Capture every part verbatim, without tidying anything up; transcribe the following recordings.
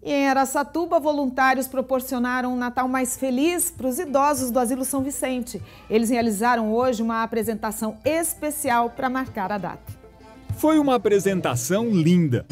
E em Araçatuba, voluntários proporcionaram um Natal mais feliz para os idosos do Asilo São Vicente. Eles realizaram hoje uma apresentação especial para marcar a data. Foi uma apresentação linda.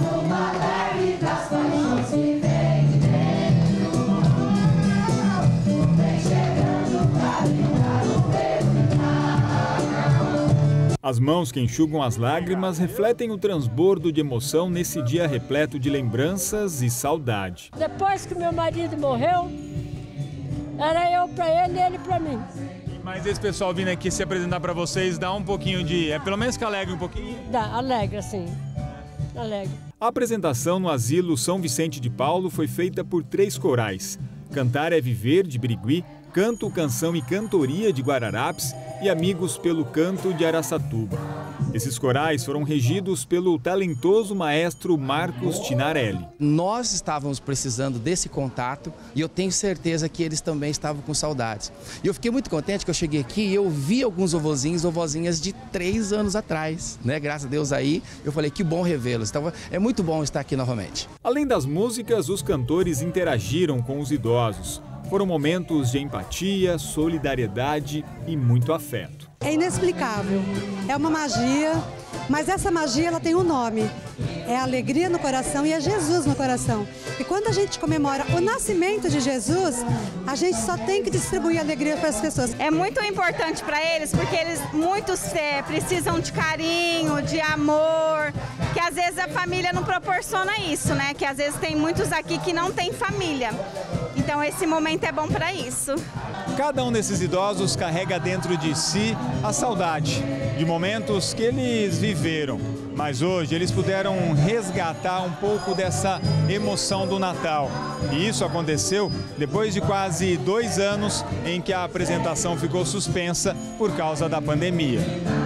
As mãos que enxugam as lágrimas refletem o transbordo de emoção nesse dia repleto de lembranças e saudade. Depois que meu marido morreu, era eu para ele e ele para mim. Mas esse pessoal vindo aqui se apresentar para vocês dá um pouquinho de... é pelo menos que alegre um pouquinho? Dá, alegra sim, alegre. A apresentação no Asilo São Vicente de Paulo foi feita por três corais. Cantar é Viver, de Birigui, Canto, Canção e Cantoria, de Guararapes e Amigos pelo Canto, de Araçatuba. Esses corais foram regidos pelo talentoso maestro Marcos Tinarelli. Nós estávamos precisando desse contato e eu tenho certeza que eles também estavam com saudades. E eu fiquei muito contente que eu cheguei aqui e eu vi alguns vovozinhos, vovozinhas de três anos atrás, né? Graças a Deus aí, eu falei que bom revê-los. Então é muito bom estar aqui novamente. Além das músicas, os cantores interagiram com os idosos. Foram momentos de empatia, solidariedade e muito afeto. É inexplicável, é uma magia, mas essa magia ela tem um nome. É alegria no coração e é Jesus no coração. E quando a gente comemora o nascimento de Jesus, a gente só tem que distribuir alegria para as pessoas. É muito importante para eles, porque eles muitos é, precisam de carinho, de amor, que às vezes a família não proporciona isso, né? Que às vezes tem muitos aqui que não têm família. Então esse momento é bom para isso. Cada um desses idosos carrega dentro de si a saudade de momentos que eles viveram. Mas hoje eles puderam resgatar um pouco dessa emoção do Natal. E isso aconteceu depois de quase dois anos em que a apresentação ficou suspensa por causa da pandemia.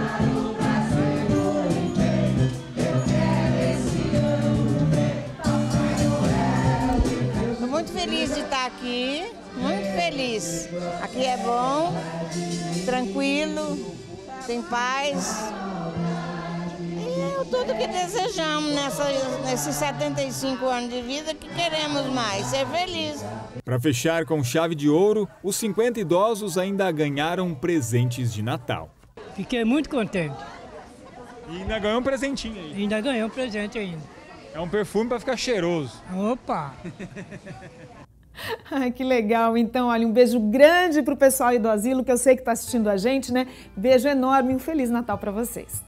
Estou muito feliz de estar aqui, muito feliz. Aqui é bom, tranquilo, tem paz. Tudo que desejamos nessa, nesses setenta e cinco anos de vida, que queremos mais, ser feliz. Para fechar com chave de ouro, os cinquenta idosos ainda ganharam presentes de Natal. Fiquei muito contente. E ainda ganhou um presentinho aí. Ainda ganhei um presente ainda. É um perfume para ficar cheiroso. Opa! Ai, que legal. Então, olha, um beijo grande para o pessoal aí do asilo, que eu sei que está assistindo a gente, né? Beijo enorme e um Feliz Natal para vocês.